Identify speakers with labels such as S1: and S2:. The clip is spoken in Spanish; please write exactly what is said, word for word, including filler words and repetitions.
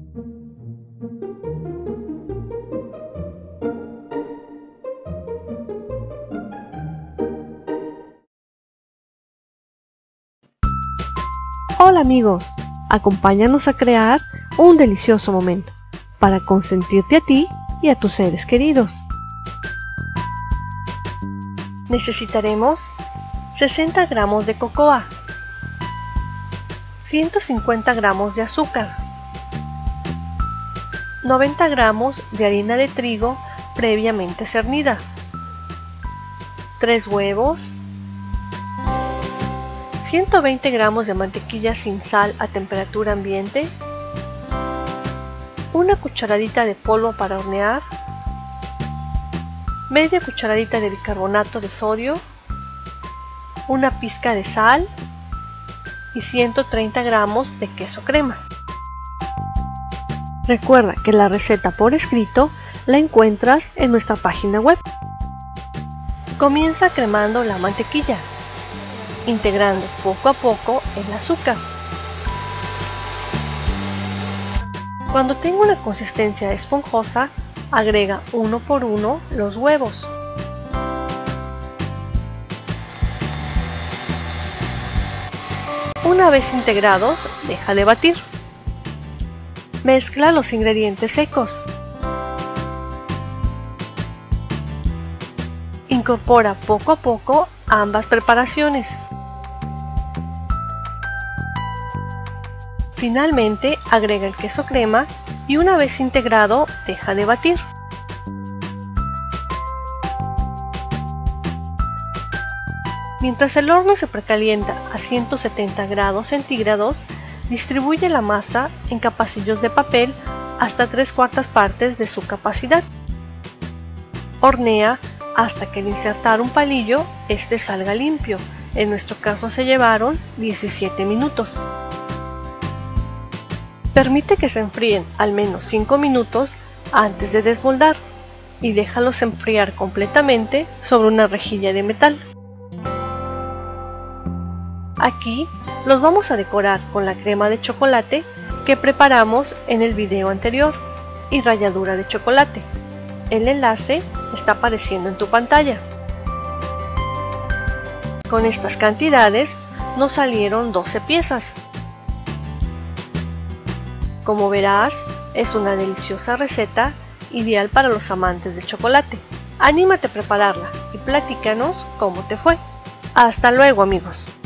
S1: Hola amigos, acompáñanos a crear un delicioso momento para consentirte a ti y a tus seres queridos. Necesitaremos sesenta gramos de cocoa, ciento cincuenta gramos de azúcar, noventa gramos de harina de trigo previamente cernida, tres huevos, ciento veinte gramos de mantequilla sin sal a temperatura ambiente, una cucharadita de polvo para hornear, media cucharadita de bicarbonato de sodio, una pizca de sal y ciento treinta gramos de queso crema. Recuerda que la receta por escrito la encuentras en nuestra página web. Comienza cremando la mantequilla, integrando poco a poco el azúcar. Cuando tenga una consistencia esponjosa, agrega uno por uno los huevos. Una vez integrados, deja de batir. Mezcla los ingredientes secos. Incorpora poco a poco ambas preparaciones. Finalmente, agrega el queso crema y una vez integrado, deja de batir. Mientras el horno se precalienta a ciento setenta grados centígrados, distribuye la masa en capacillos de papel hasta tres cuartas partes de su capacidad. Hornea hasta que al insertar un palillo, este salga limpio. En nuestro caso se llevaron diecisiete minutos. Permite que se enfríen al menos cinco minutos antes de desmoldar y déjalos enfriar completamente sobre una rejilla de metal. Aquí los vamos a decorar con la crema de chocolate que preparamos en el video anterior y ralladura de chocolate. El enlace está apareciendo en tu pantalla. Con estas cantidades nos salieron doce piezas. Como verás, es una deliciosa receta ideal para los amantes del chocolate. Anímate a prepararla y platícanos cómo te fue. Hasta luego amigos.